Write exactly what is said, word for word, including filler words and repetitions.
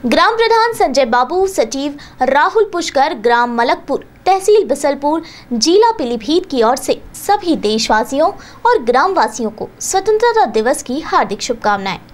ग्राम प्रधान संजय बाबू, सचिव राहुल पुष्कर, ग्राम मलकपुर, तहसील बिसलपुर, जिला पीलीभीत की ओर से सभी देशवासियों और ग्रामवासियों को स्वतंत्रता दिवस की हार्दिक शुभकामनाएं।